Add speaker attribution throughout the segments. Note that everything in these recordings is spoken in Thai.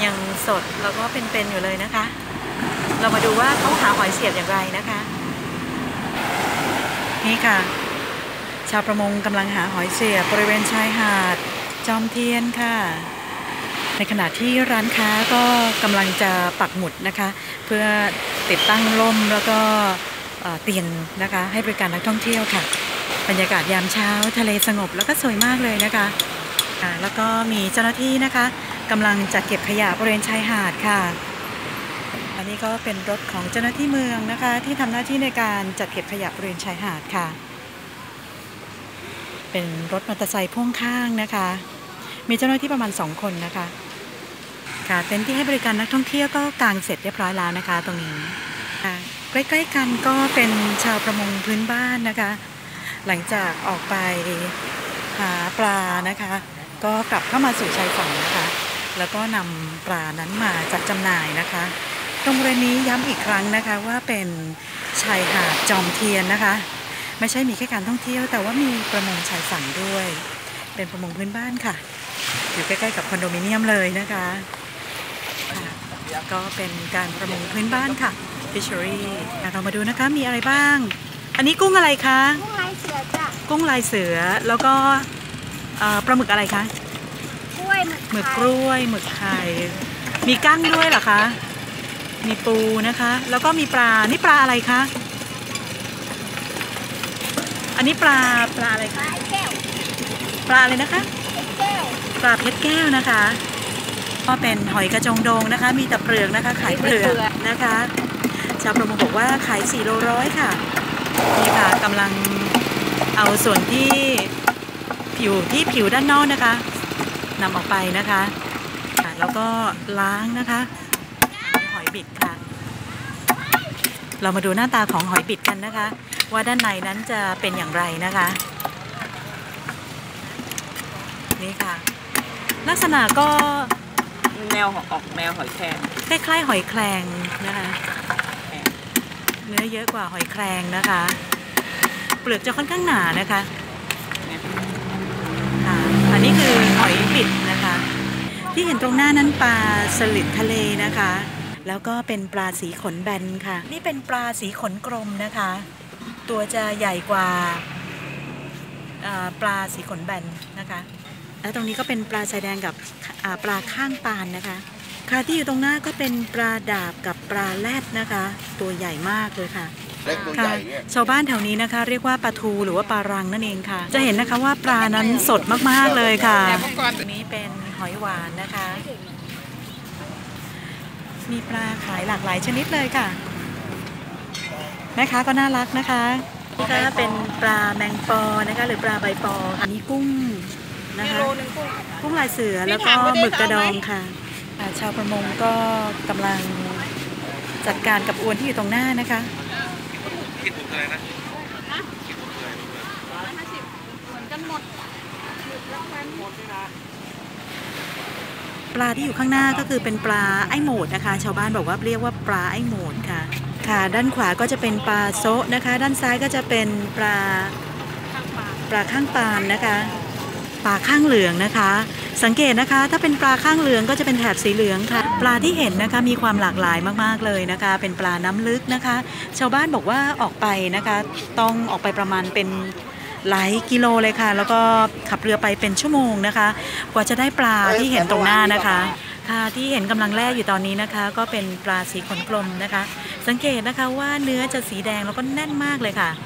Speaker 1: ยังสดแล้วก็เป็นๆอยู่เลยนะคะเรามาดูว่าเขาหาหอยเสียบอย่างไรนะคะนี่ค่ะชาวประมงกำลังหาหอยเสียบบริเวณชายหาดจอมเทียนค่ะในขณะที่ร้านค้าก็กำลังจะปักหมุดนะคะเพื่อติดตั้งร่มแล้วก็เตียงนะคะให้บริการนักท่องเที่ยวค่ะบรรยากาศยามเช้าทะเลสงบแล้วก็สวยมากเลยนะคะแล้วก็มีเจ้าหน้าที่นะคะกำลังจัดเก็บขยะบริเวณชายหาดค่ะอันนี้ก็เป็นรถของเจ้าหน้าที่เมืองนะคะที่ทำหน้าที่ในการจัดเก็บขยะบริเวณชายหาดค่ะเป็นรถมอเตอร์ไซค์พ่วงข้างนะคะมีเจ้าหน้าที่ประมาณ2 คนนะคะค่ะเต็นท์ที่ให้บริการนักท่องเที่ยวก็กางเสร็จเรียบร้อยแล้วนะคะตรงนี้ใกล้ๆกันก็เป็นชาวประมงพื้นบ้านนะคะหลังจากออกไปหาปลานะคะก็กลับเข้ามาสู่ชายฝั่งนะคะแล้วก็นำปลานั้นมาจัดจำหน่ายนะคะตรงบริเวณนี้ย้ำอีกครั้งนะคะว่าเป็นชายหาดจอมเทียนนะคะไม่ใช่มีแค่การท่องเที่ยวแต่ว่ามีประมงชายฝั่งด้วยเป็นประมงพื้นบ้านค่ะอยู่ใกล้ๆกับคอนโดมิเนียมเลยนะคะก็เป็นการประมงพื้นบ้านค่ะFishery เรามาดูนะคะมีอะไรบ้างอันนี้กุ้งอะไรคะ
Speaker 2: กุ้งลายเสือจ้ะ
Speaker 1: กุ้งลายเสือแล้วก็ปลาหมึกอะไรคะ
Speaker 2: กล้วยหมึก
Speaker 1: กล้วยหมึกไข่มีกั้งด้วยเหรอคะมีปูนะคะแล้วก็มีปลานี่ปลาอะไรคะอันนี้ปลาอะไรคะปลาอะไรนะคะปลาเพชรแก้วนะคะก็เป็นหอยกระจงโดงนะคะมีแต่เปลือกนะคะขายเปลือกนะคะชาวประมงบอกว่าขาย4 โลร้อยค่ะนี่ค่ะกำลังเอาส่วนที่ผิวด้านนอกนะคะนำออกไปนะคะแล้วก็ล้างนะคะนี่หอยบิดค่ะเรามาดูหน้าตาของหอยบิดกันนะคะว่าด้านในนั้นจะเป็นอย่างไรนะคะนี่ค่ะลักษณะก็
Speaker 3: แนวออกแนวหอยแครง
Speaker 1: คล้ายๆหอยแครงนะคะเนื้อเยอะกว่าหอยแครงนะคะเปลือกจะค่อนข้างหนานะคะอันนี้คือหอยบิดนะคะที่เห็นตรงหน้านั้นปลาสลิดทะเลนะคะแล้วก็เป็นปลาสีขนแบนค่ะนี่เป็นปลาสีขนกลมนะคะตัวจะใหญ่กว่าปลาสีขนแบนนะคะแล้วตรงนี้ก็เป็นปลาชายแดงกับปลาข้างปานนะคะค่ะที่อยู่ตรงหน้าก็เป็นปลาดาบกับปลาแรดนะคะตัวใหญ่มากเลยค่ะค่ะชาวบ้านแถวนี้นะคะเรียกว่าปลาทูหรือว่าปลารังนั่นเองค่ะจะเห็นนะคะว่าปลานั้นสดมากๆเลยค่ะตรงนี้เป็นหอยหวานนะคะมีปลาขายหลากหลายชนิดเลยค่ะแม่ค้าก็น่ารักนะคะนี่ก็เป็นปลาแมงปอนะคะหรือปลาใบปออันนี้กุ้งนะคะกุ้งลายเสือแล้วก็หมึกกระดองค่ะชาวประมงก็กำลังจัดการกับอวนที่อยู่ตรงหน้านะคะ
Speaker 3: คิดถูกเลยนะ
Speaker 1: ปลาที่อยู่ข้างหน้าก็คือเป็นปลาไอ้โหมดนะคะชาวบ้านบอกว่าเรียกว่าปลาไอ้โหมดค่ะด้านขวาก็จะเป็นปลาโซะนะคะด้านซ้ายก็จะเป็นปลาข้างปานนะคะปลาข้างเหลืองนะคะสังเกตนะคะถ้าเป็นปลาข้างเหลืองก็จะเป็นแถบสีเหลืองค่ะปลาที่เห็นนะคะมีความหลากหลายมากๆเลยนะคะเป็นปลาน้ำลึกนะคะชาวบ้านบอกว่าออกไปนะคะต้องออกไปประมาณเป็นหลายกิโลเลยค่ะแล้วก็ขับเรือไปเป็นชั่วโมงนะคะกว่าจะได้ปลาที่เห็นตรงหน้านะคะที่เห็นกำลังแล่อยู่ตอนนี้นะคะก็เป็นปลาสีขนกลมนะคะสังเกตนะคะว่าเนื้อจะสีแดงแล้วก็แน่นมากเลยค่ะ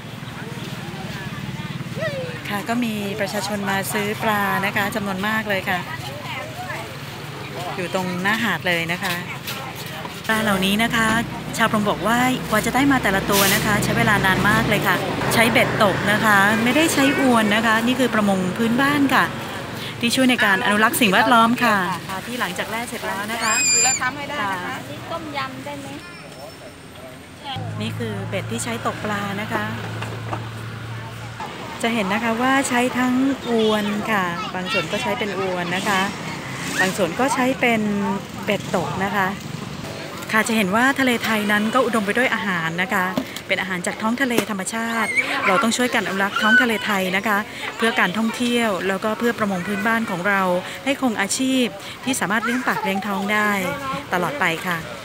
Speaker 1: ก็มีประชาชนมาซื้อปลานะคะจำนวนมากเลยค่ะอยู่ตรงหน้าหาดเลยนะคะปลาเหล่านี้นะคะชาวประมงบอกว่ากว่าจะได้มาแต่ละตัวนะคะใช้เวลานานมากเลยค่ะใช้เบ็ดตกนะคะไม่ได้ใช้อวนนะคะนี่คือประมงพื้นบ้านค่ะที่ช่วยในการอนุรักษ์สิ่งแวดล้อมค่ะที่หลังจากแล่เสร็จแล้วนะคะ
Speaker 2: เราทำให้ได้นะคะนี่ต้มยำได้ไหม
Speaker 1: นี่คือเบ็ดที่ใช้ตกปลานะคะจะเห็นนะคะว่าใช้ทั้งอวนค่ะบางส่วนก็ใช้เป็นอวนนะคะบางส่วนก็ใช้เป็นเบ็ดตกนะคะจะเห็นว่าทะเลไทยนั้นก็อุดมไปด้วยอาหารนะคะเป็นอาหารจากท้องทะเลธรรมชาติเราต้องช่วยกันอนุรักษ์ท้องทะเลไทยนะคะเพื่อการท่องเที่ยวแล้วก็เพื่อประมงพื้นบ้านของเราให้คงอาชีพที่สามารถเลี้ยงปากเลี้ยงท้องได้ตลอดไปค่ะ